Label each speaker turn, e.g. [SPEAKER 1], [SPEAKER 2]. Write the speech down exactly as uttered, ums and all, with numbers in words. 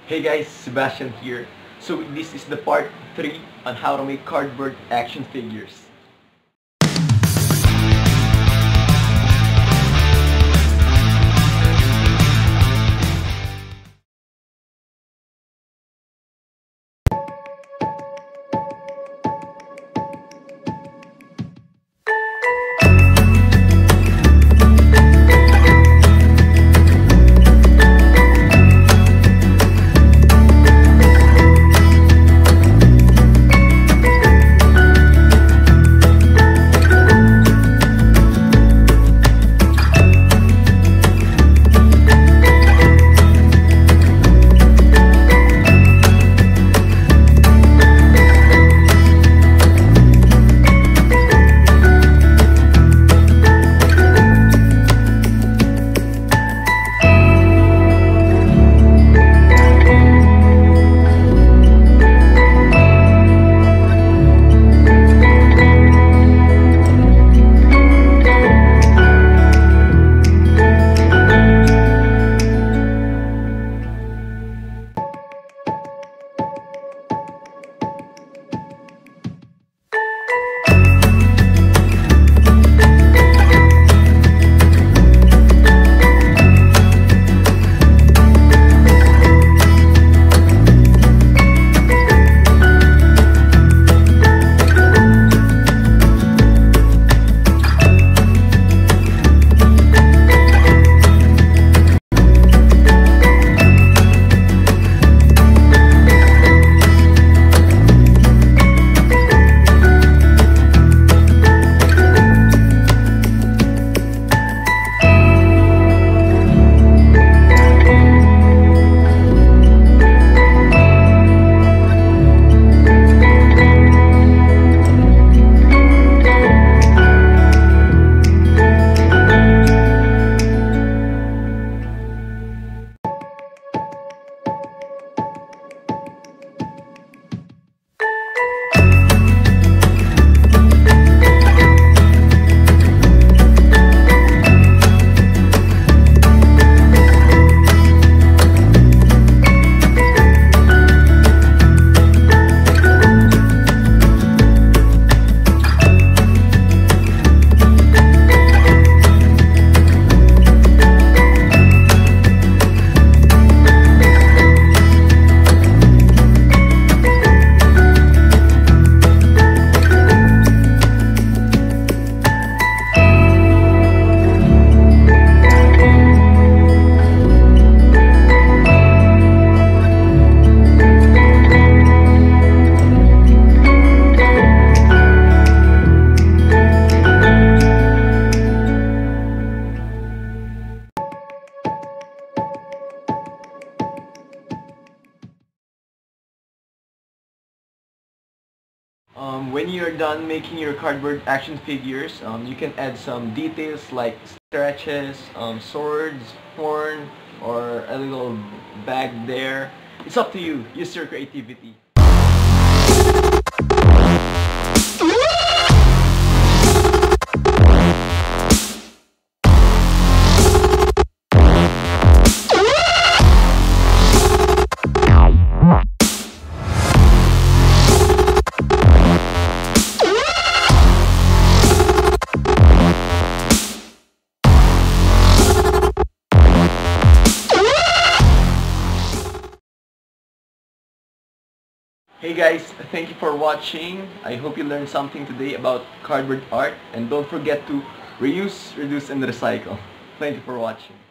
[SPEAKER 1] Hey guys, Sebastian here. So this is the part three on how to make cardboard action figures. Um, when you're done making your cardboard action figures, um, you can add some details like scratches, um, swords, horn, or a little bag there. It's up to you. Use your creativity. Hey guys, thank you for watching. I hope you learned something today about cardboard art, and don't forget to reuse, reduce, and recycle. Thank you for watching.